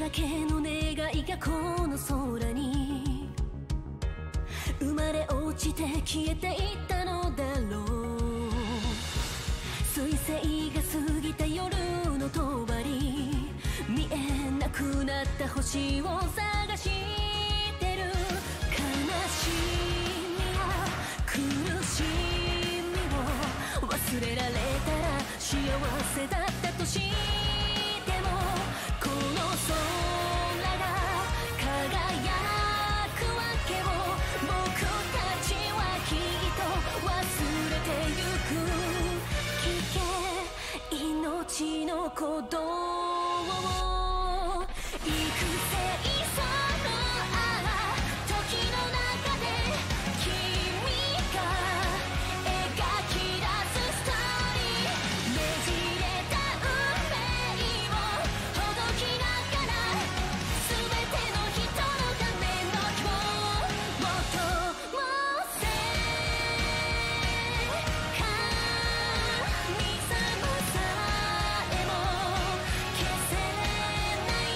だけの願いがこの空に生まれ落ちて消えていったのだろう。彗星が過ぎた夜の帳見えなくなった星を探してる。悲しみや苦しみを忘れられたら幸せだったとしても、この空が輝くわけを僕たちはきっと忘れてゆく。聞け命の鼓動を育成する。ああ時の中で君が描き出すストーリー、ねじれた運命をほどきながら全ての人のための希望を求もせ。神様さえも消せない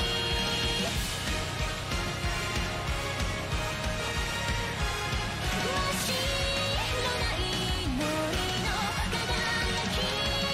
真っ白な祈りの輝き。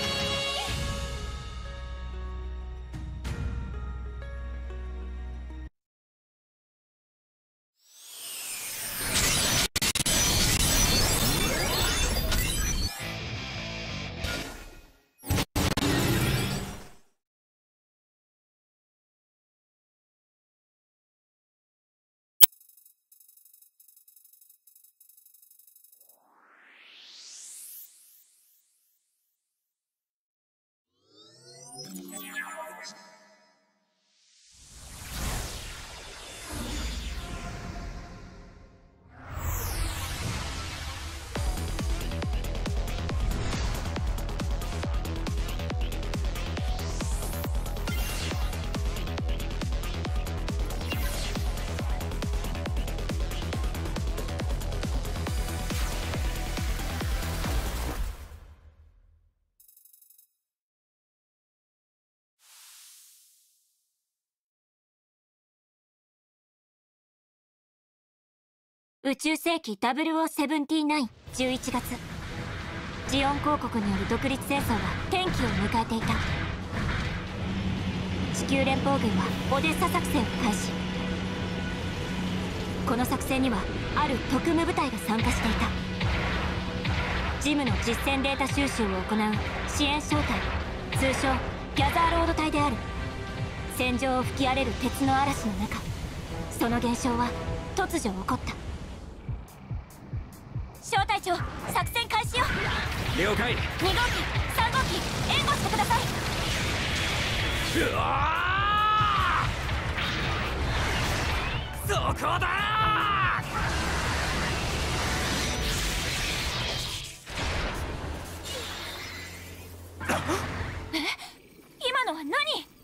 宇宙世紀0079、11月、ジオン公国による独立戦争は転機を迎えていた。地球連邦軍はオデッサ作戦を開始。この作戦にはある特務部隊が参加していた。ジムの実戦データ収集を行う支援小隊、通称ギャザーロード隊である。戦場を吹き荒れる鉄の嵐の中、その現象は突如起こった。小隊長、作戦開始よ。 了解。 2号機、3号機、援護してください。 うわー、そこだー。今のは何？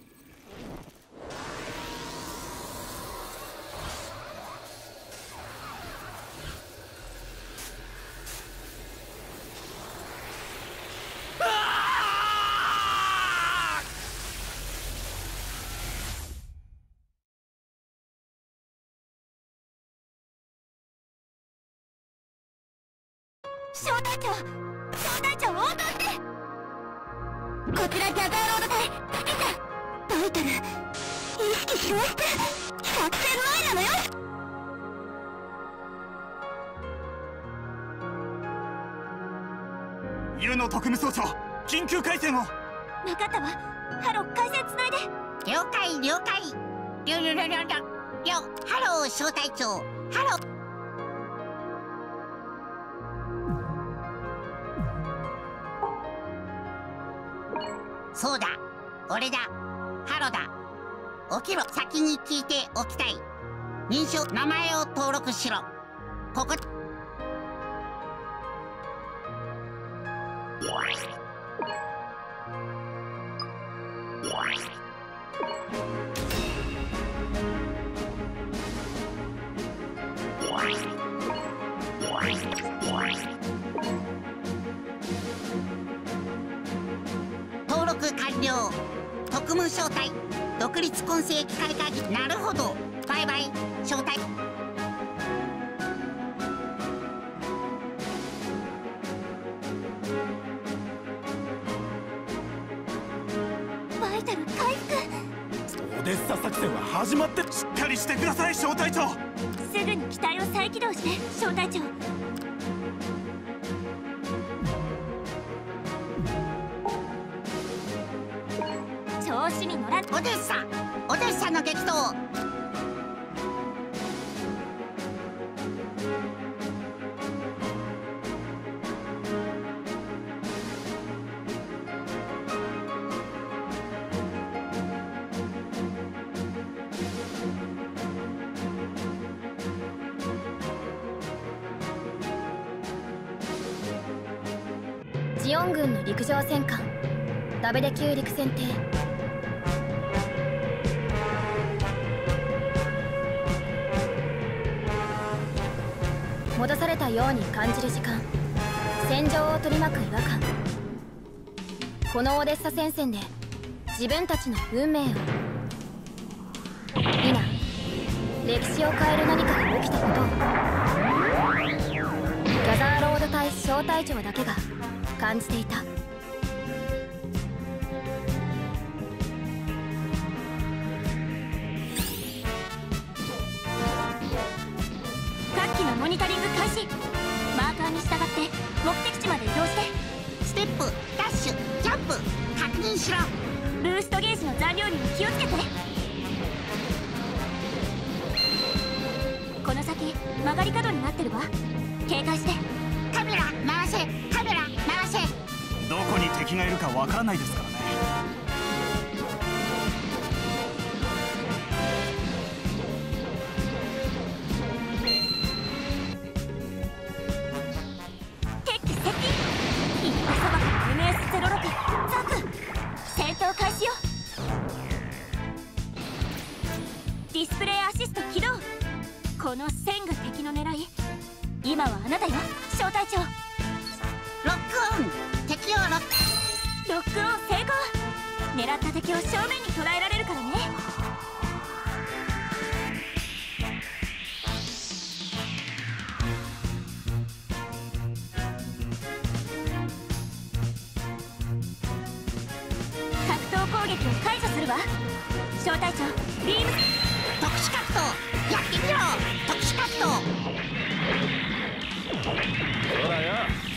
小隊長、小隊長、応答して。こちらギャザーロード隊、タケちゃん。バイタル、意識しまして。作戦前なのよ。 ユノ特務総長、緊急回線を。 分かったわ。ハロー、回線つないで。 了解了解。ハロー小隊長、ハロー。そうだ、俺だ、ハロだ。起きろ。先に聞いておきたい。認証、名前を登録しろ。ここ。登録完了。 特務小隊独立混成機械会議。なるほど。バイバイ小隊。 バイタル回復。 オデッサ作戦は始まってる。 しっかりしてください小隊長。 すぐに機体を再起動して小隊長。調子に乗らん。 オデッサの激闘。 ジオン軍の陸上戦艦ダベデ級陸戦艇。戻されたように感じる時間、戦場を取り巻く違和感。このオデッサ戦線で自分たちの運命を。今歴史を変える何かが起きたことを、ギャザーロード隊小隊長だけが感じていた。 各機のモニタリング開始。マーカーに従って目的地まで移動して。 ステップダッシュジャンプ確認しろ。 ブーストゲージの残量にも気をつけて。この先曲がり角になってるわ。警戒して。 カメラ回せカメラ回せ。 どこに敵がいるかわからないですからね。 敵機接近。行ったそばから MS-06 ザク戦闘開始よ。ディスプレイアシスト起動。この線が敵の狙い。今はあなたよ小隊長。 ロックオン。敵をロック。 ロックオン成功。狙った敵を正面に捉えられるからね。格闘攻撃を解除するわ小隊長。ビーム特殊格闘やってみろ。特殊格闘。 ほらよ。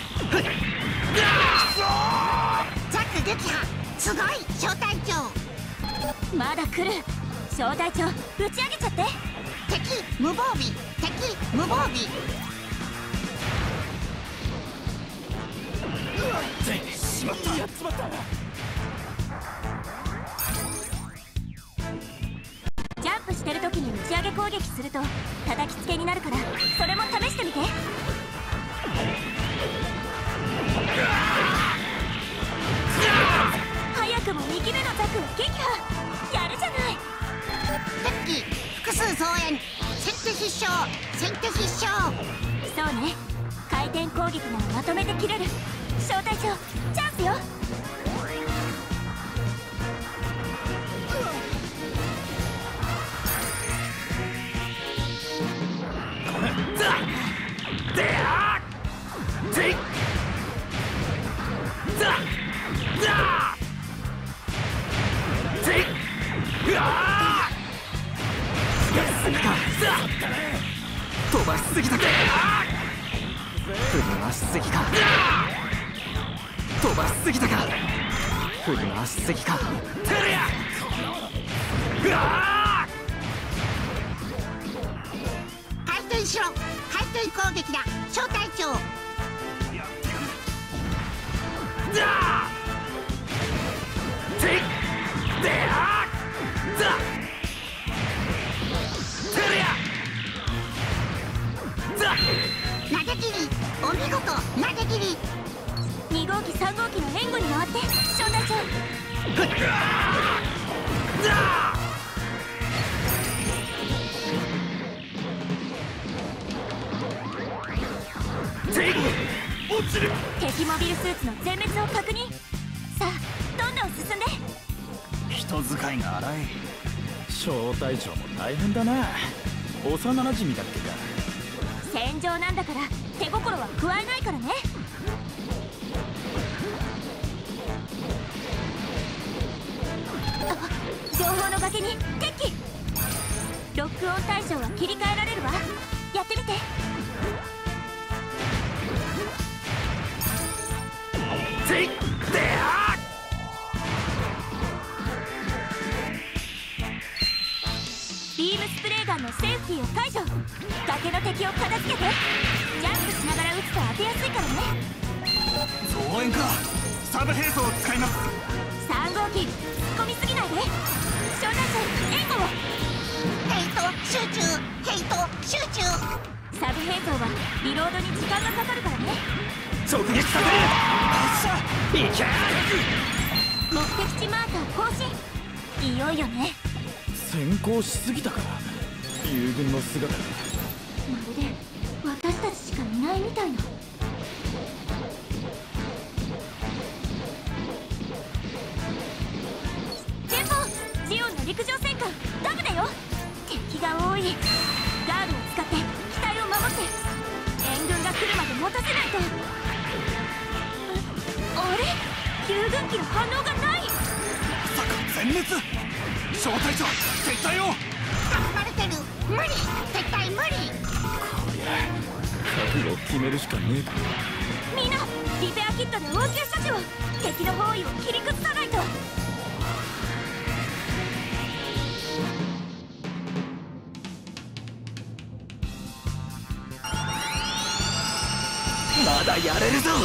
ザク撃破すごい小隊長。 まだ来る小隊長。打ち上げちゃって。 敵無防備敵無防備。 しまった。やっちまった。 ジャンプしてる時に打ち上げ攻撃すると叩きつけになるから、それも試してみて。早くも2機目のザクを撃破。やるじゃない。 敵機複数増援。先手必勝先手必勝。 そうね。回転攻撃ならまとめて切れる小隊長。チャンスよ。 飛ばしすぎたか。振り回しすぎか。飛ばしすぎたか。振り回しすぎか。テレア。 回転しろ。回転攻撃だ小隊長。投げ切りお見事。投げ切り。 2号機3号機の援護に回って小隊長。敵モビルスーツの全滅を確認。さあどんどん進んで。 一人使いが荒い。 小隊長も大変だな。幼馴染だっけか。 戦場なんだから手心は加えないからね。情報の崖に敵機。ロックオン対象は切り替えられるわ。やってみて。 ぜいってあビームスプレーガンのセーフティーを解除。崖の敵を片付けて。ジャンプしながら撃つと当てやすいからね。 増援か。サブ兵装を使います。 3号機突っ込みすぎないで。小隊長援護を。 ヘイト集中、ヘイト集中。 サブ兵装はリロードに時間がかかるからね。 直撃させる。いけ目的地マーカー更新。いよいよね。 先行しすぎたか。友軍の姿がまるで私たちしかいないみたいな。前方ジオンの陸上戦艦ダムだよ。敵が多い。ガードを使って機体を守って。援軍が来るまで持たせないと。あれ、遊軍機の反応がない。 まさか全滅。小隊長撤退を。 囲まれてる。無理、絶対無理。 こりゃ覚悟を決めるしかねえか。 みんなリペアキットで応急処置を。敵の包囲を切り崩さないと。 まだやれるぞ。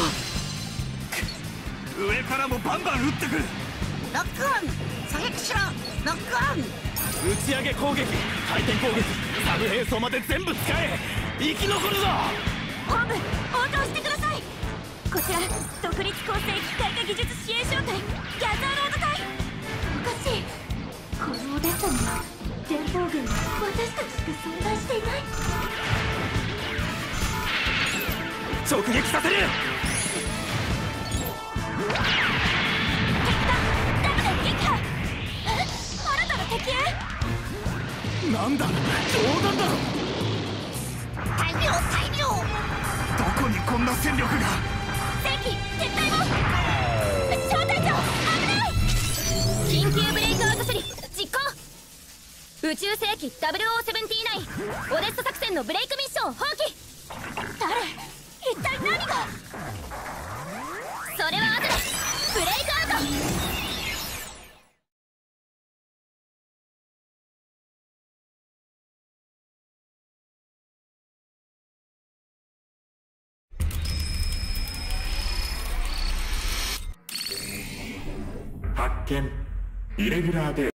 上からもバンバン撃ってくる。 ロックオン、狙撃しろ。ロックオン。 打ち上げ攻撃、回転攻撃、サブ兵装まで全部使え。生き残るぞ。 本部応答してください。こちら独立構成機械化技術支援小隊ギャザーロード隊。おかしい。このオデッサには連邦軍は私たちしか存在していない。 直撃させる。 敵だ。ダムで撃破。新たな敵へ。 なんだ冗談だろ。 大量大量。 どこにこんな戦力が。 戦機撤退も。小隊長危ない。緊急ブレイクアウト処理実行。宇宙世紀0079オデッサ作戦のブレイクミッション放棄。誰、一体何が。それは後で。ブレイクアウト。 発見。イレギュラーで